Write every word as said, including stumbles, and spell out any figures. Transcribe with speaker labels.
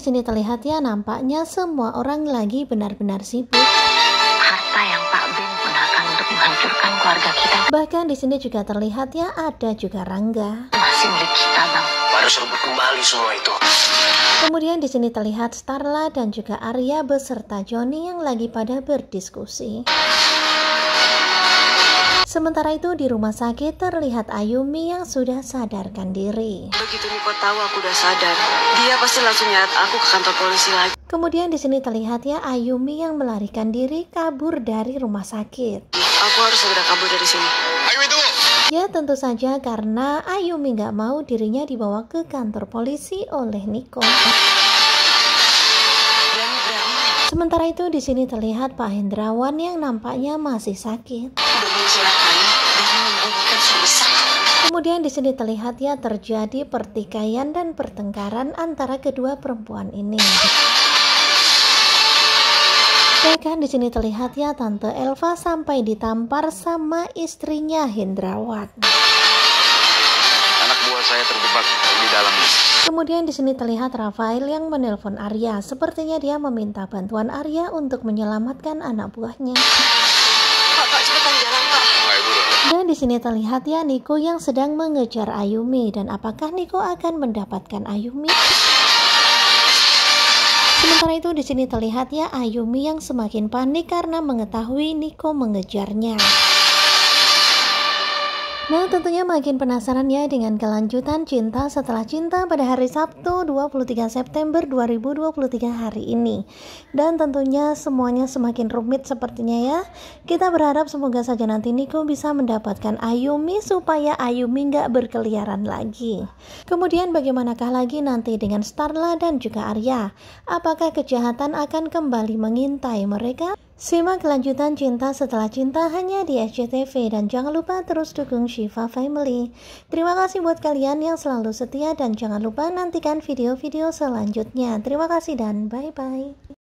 Speaker 1: di sini terlihat ya, nampaknya semua orang lagi benar-benar sibuk.
Speaker 2: Harta yang Pak Ben gunakan untuk menghancurkan keluarga kita.
Speaker 1: Bahkan di sini juga terlihat ya, ada juga Rangga.
Speaker 2: Masih milik kita, Bang.
Speaker 3: Harus rebut kembali semua itu.
Speaker 1: Kemudian di sini terlihat Starla dan juga Arya beserta Joni yang lagi pada berdiskusi. Sementara itu di rumah sakit terlihat Ayumi yang sudah sadarkan diri.
Speaker 4: Begitu Niko tahu aku udah sadar, dia pasti langsung nyeret aku ke kantor polisi lagi.
Speaker 1: Kemudian di sini terlihat ya Ayumi yang melarikan diri kabur dari rumah sakit.
Speaker 4: Aku harus segera kabur dari sini.
Speaker 3: Ayumi tunggu.
Speaker 1: Ya tentu saja karena Ayumi nggak mau dirinya dibawa ke kantor polisi oleh Niko. Sementara itu di sini terlihat Pak Hendrawan yang nampaknya masih sakit. Kemudian di sini terlihat ya terjadi pertikaian dan pertengkaran antara kedua perempuan ini. Bahkan di sini terlihat ya Tante Elva sampai ditampar sama istrinya Hendrawan.
Speaker 3: Anak buah saya terjebak di dalam.
Speaker 1: Kemudian di sini terlihat Rafael yang menelpon Arya. Sepertinya dia meminta bantuan Arya untuk menyelamatkan anak buahnya.
Speaker 4: Pak, Pak, cepetan jalan, Pak.
Speaker 1: Dan di sini terlihat ya Niko yang sedang mengejar Ayumi. Dan apakah Niko akan mendapatkan Ayumi? Sementara itu di sini terlihat ya Ayumi yang semakin panik karena mengetahui Niko mengejarnya. Nah tentunya makin penasaran ya dengan kelanjutan Cinta Setelah Cinta pada hari Sabtu dua puluh tiga September dua ribu dua puluh tiga hari ini. Dan tentunya semuanya semakin rumit sepertinya ya. Kita berharap semoga saja nanti Niko bisa mendapatkan Ayumi supaya Ayumi nggak berkeliaran lagi. Kemudian bagaimanakah lagi nanti dengan Starla dan juga Arya? Apakah kejahatan akan kembali mengintai mereka? Simak kelanjutan Cinta Setelah Cinta hanya di S C T V dan jangan lupa terus dukung Shiva Family. Terima kasih buat kalian yang selalu setia dan jangan lupa nantikan video-video selanjutnya. Terima kasih dan bye-bye.